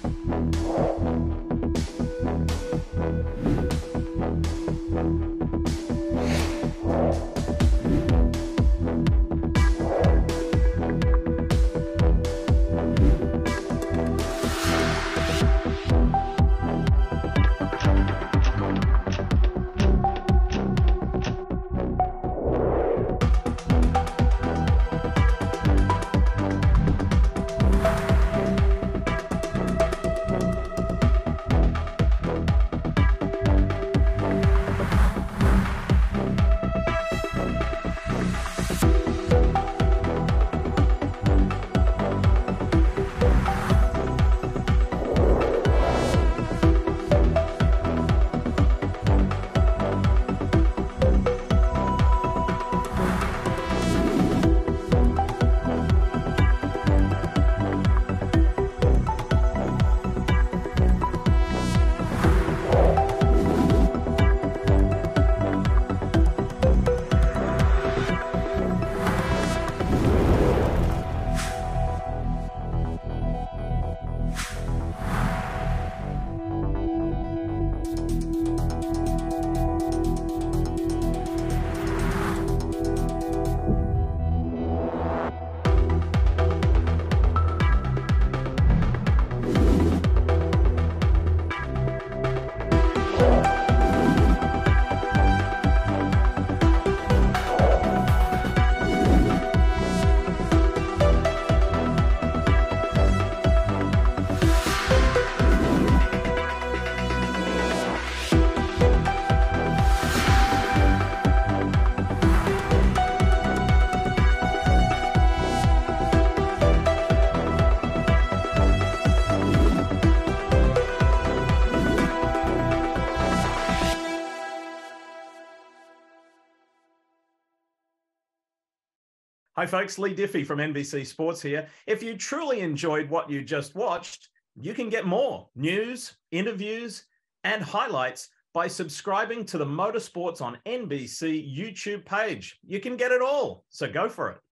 Hi folks, Lee Diffie from NBC Sports here. If you truly enjoyed what you just watched, you can get more news, interviews, and highlights by subscribing to the Motorsports on NBC YouTube page. You can get it all, so go for it.